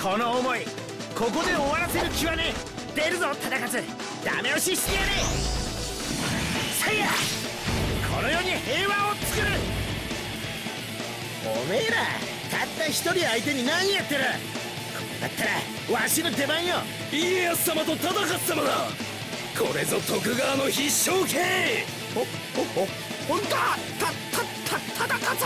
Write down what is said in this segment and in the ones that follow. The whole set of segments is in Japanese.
この思いここで終わらせる気はねえ。出るぞ忠勝、ダメ押ししてやれ。さいやこの世に平和を作る。おめえらたった一人相手に何やってる。だったらわしの出番よ。 家康様と忠勝様だ。これぞ徳川の必勝系。 ほんと忠勝。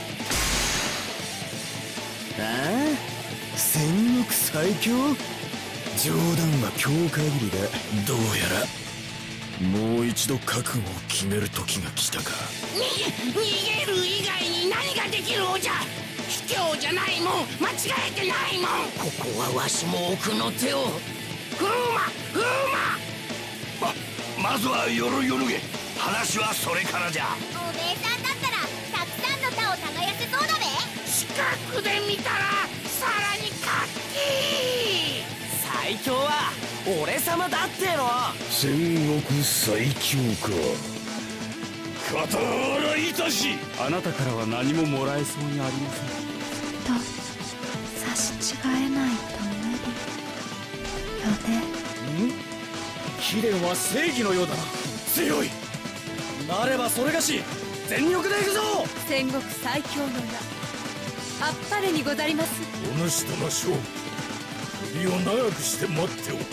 ああ、戦国最強？冗談は今日限りだ。 どうやらもう一度覚悟を決める時が来たか。 逃げる以外に何ができるおじゃ。卑怯じゃないもん、間違えてないもん。ここはわしも奥の手を。 まずはよろよろげ。話はそれからじゃ。 おめえさんだったらたくさんの田を耕せそうだべ。 近くで見たらさらに活気。 最強は俺様だっての。 戦国最強か。肩洗いいたし。 あなたからは何ももらえそうにありません。 と差し違えないと無理よね。 貴殿は正義のようだな。強いなればそれがし全力で行くぞ。 戦国最強の名あっぱれにござります。 お主との勝負、首を長くして待っておった。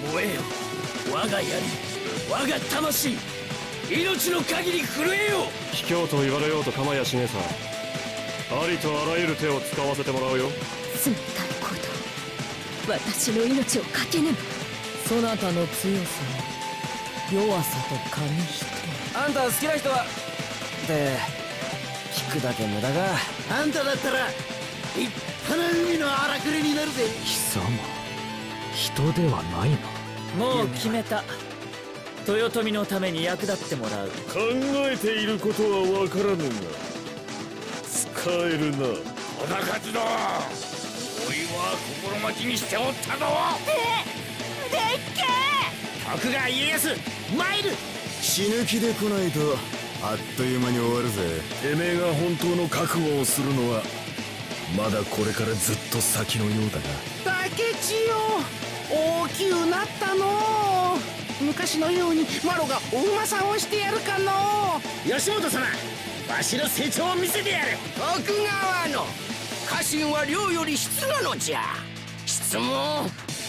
燃えよ我が槍、我が魂、命の限り震えよ。 卑怯と言われようと構やしねえさ。ありとあらゆる手を使わせてもらうよ。 冷たい行動、私の命をかけねば。 そなたの強さも弱さと紙一重。 あんた好きな人はって聞くだけ無駄が。あんただったら立派な海の荒くれになるぜ。 貴様人ではないな。 もう決めた。豊臣のために役立ってもらう。 考えていることはわからぬが使えるな。忠勝だ。おいは心待ちにしておったぞ。 でっけえ。 徳川家康参る。 死ぬ気で来ないとあっという間に終わるぜ。 てめえが本当の覚悟をするのはまだこれからずっと先のようだな。 竹千代大きゅうなったの。昔のようにマロがお馬さんをしてやるかの。 吉本様、わしの成長を見せてやる。 徳川の家臣は量より質なのじゃ。質も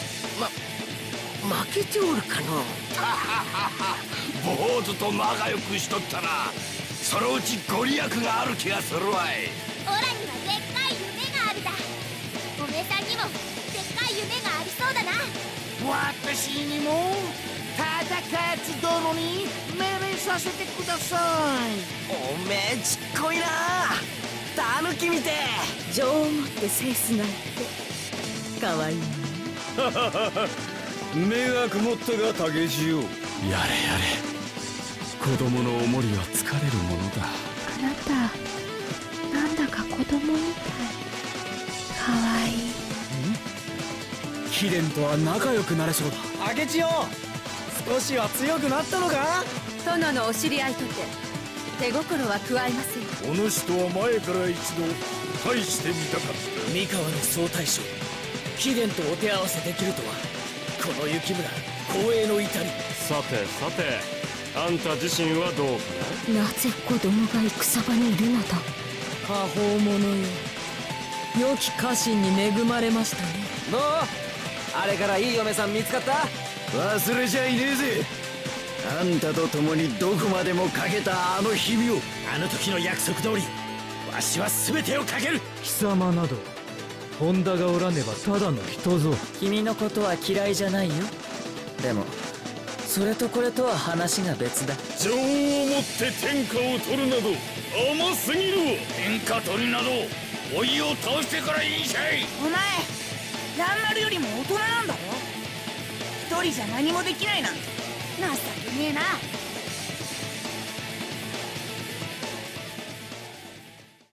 負けておるかの。 坊主と仲良くしとったらそのうちご利益がある気がするわい。 オラにはでっかい夢があるだ。おめえさんにもでっかい夢がありそうだな。 私にも忠勝殿に命令させてください。 おめえちっこいな。タヌキみて情を持って制すなんてかわいいね。 目が曇ったが竹千代。やれやれ、子供のおもりは疲れるものだ。 あなたなんだか子供みたい。かわいい。 貴殿とは仲良くなれそうだ。竹千代少しは強くなったのか。 殿のお知り合いとて手心は加えません。 お主とは前から一度対してみたかった。 三河の総大将貴殿とお手合わせできるとは。この雪村光栄の至り。 さてさて、あんた自身はどうかなぜ子供が戦場にいるのだ。 下方者よ、良き家臣に恵まれましたね。 どうあれからいい嫁さん見つかった。 忘れちゃいねえぜ。あんたと共にどこまでもかけたあの日々を。 あの時の約束通りわしは全てをかける。 貴様など本田がおらねばただの人ぞ。 君のことは嫌いじゃないよ。でもそれとこれとは話が別だ。 情をもって天下を取るなど甘すぎるわ。天下取りなど老いを倒してからいいしゃい。 お前蘭丸よりも大人なんだろ。一人じゃ何もできないなんて情けねえな。